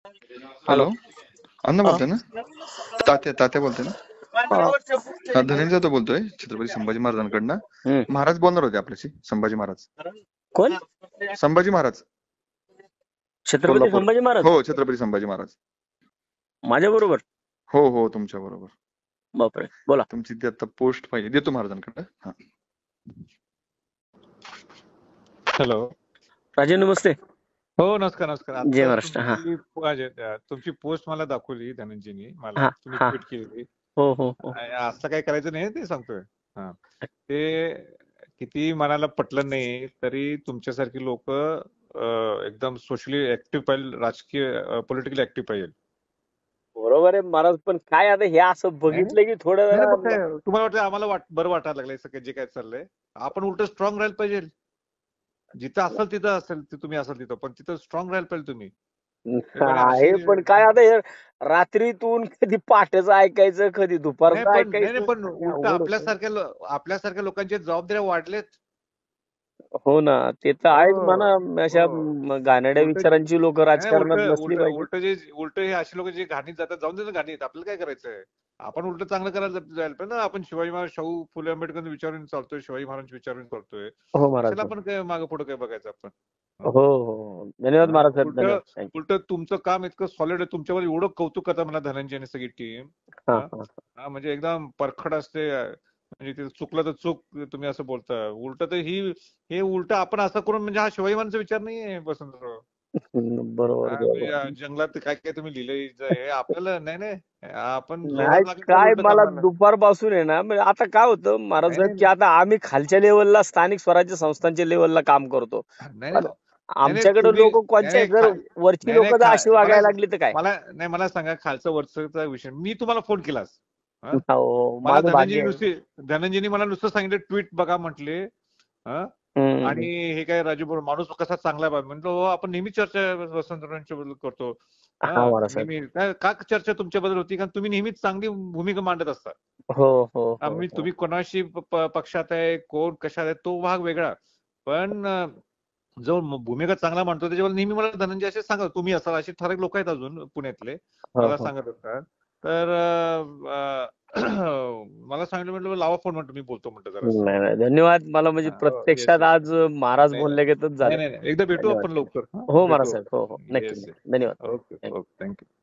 Hello. Hello. अण्णा हा. बोलतोय ना? तात्या तात्या बोलतोय ना? हा. हा, धनंजय तो बोलतोय छत्रपती संभाजी महाराजांकडनं. हम्म. महाराज बोलणार होते आपल्याशी, संभाजी महाराज. कोण? संभाजी महाराज छत्रपती कोल्हापूर. संभाजी महाराज हो, छत्रपती संभाजी महाराज. माझ्या बरोबर? हो हो, तुमच्या बरोबर. बापरे, बोला. तुमची ती आता पोस्ट पाहिजे, देतो महाराजांकडे. हा. हॅलो. राजे नमस्ते. हो, नमस्कार नमस्कार. जय आता महाराष्ट्र. हा तुमची पोस्ट मला दाखवली धनंजयनी, मला हा तुम्ही हा. ट्विट केलेली. हो हो हो. असं काही करायचं नाही ते सांगतोय. हा, ते किती मनाला पटलं नाही तरी तुमच्यासारखी लोक एकदम सोशली ऍक्टिव्ह पाहिजे, राजकीय पॉलिटिकली ऍक्टिव्ह पाहिजे. बरोबर आहे महाराज, पण काय आता हे असं बघितलं की थोडं नाही, मग जरा काय तुम्हाला वाटतं आम्हाला बरं वाटायला लागलंय सगळं जे काय चाललंय. आपण उलट स्ट्रॉंग राहायला पाहिजे. जिथं असेल तिथं असेल, तुम्ही असाल तिथं, पण तिथं स्ट्रॉंग राहायला पाहिजे तुम्ही. आहे. पण काय आता हे रात्रीतून कधी पहाटेचं ऐकायचं, कधी नाही दुपारचं पण ऐकायचं, उलट अवघड होतं. आपल्यासारख्या लोकांच्या जबाबदाऱ्या वाढलेत. हो ना, ते तर आहेच म्हणा. हो अशा हो. घाणेरड्या उलट विचारांची लोक नाही, उलट राजकारणात नसली उलट पाहिजे. उलट हे असे लोक जे घाणीत जातात, जाऊन दे ना घाणीत, आपल्याला काय करायचंय. आपण उलट चांगलं करायला जायला पाहिजे ना. आपण शिवाजी महाराज, शाहू फुले आंबेडकर विचारून चालतोय, शिवाजी महाराज विचारून चालतोय. हो महाराज. कशाला आपण काय मागे पुढे काय बघायचं आपण. हो हो, धन्यवाद महाराज साहेब, उलट धन्यवाद. थँक्यू. उलट तुमचं काम इतकं सॉलिड आहे, तुमच्यावर एवढं कौतुक करतात मला धनंजयने सगळी टीम. हा हा. म्हणजे एकदम परखड असते. म्हणजे ते चुकलं तर चूक, तुम्ही असं बोलता. उलट तर हे उलट आपण असं करून, म्हणजे हा शिवाजी महाराजांचा विचार नाहीये वसंतराव. बरोबर बरोबर. जंगलात काय काय तुम्ही लिहिलंय, हे आपल्याला नाही नाही. आपण नाही जोरात लागलं तर काय, उलट मला कामाला. दुपारपासून आहे ना, म्हणजे आता काय होतं महाराज नाही साहेब, नाही की आता आम्ही खालच्या लेवलला स्थानिक स्वराज्य संस्थांच्या लेवलला काम करतो. नाही पण नाही नाही, आमच्याकडे तुम्ही लोक नाही कोणच्या, नाही जर वरची नाही लोक नाही जर अशी मला वागायला लागली तर काय? मला नाही, मला सांगा खालचा वरचा विषय. मी तुम्हाला फोन केलास. हो, मला माझं भाग्य आहे. धनंजयनी मला नुसतं सांगितलं ट्विट बघा म्हटले. आणि हम्म. हे काय राजू बरोबर माणूस कसा चांगला आहे म्हणतो. हो, आपण नेहमी चर्चा वसंतरावांच्या बद्दल करतो. हा महाराज साहेब. नेहमी का चर्चा तुमच्याबद्दल होती, कारण तुम्ही नेहमीच चांगली भूमिका मांडत असता. हो हो हो हो. तुम्ही कोणाशी पक्षात आहे, कोण कशात आहे, तो भाग वेगळा. पण जो भूमिका चांगला मांडतो त्याच्यावर नेहमी मला धनंजय असे सांगत, तुम्ही असाल, असे ठराविक लोक आहेत अजून पुण्यातले, हो मला हो. सांगत असतात. तर मला सांगितलं, म्हटलं लावा फोन, म्हणतो मी बोलतो म्हणतो जरा. नाही नाही, धन्यवाद. मला म्हणजे येस प्रत्यक्षात येस. आज महाराज नाही बोलले गेतच नाही झालं. नाही, एकदा भेटू धन्यवाद. आपण लवकर. हो महाराज भेटू. साहेब, हो हो, नक्की येस येस. नक्की. धन्यवाद. Okay okay, thank you.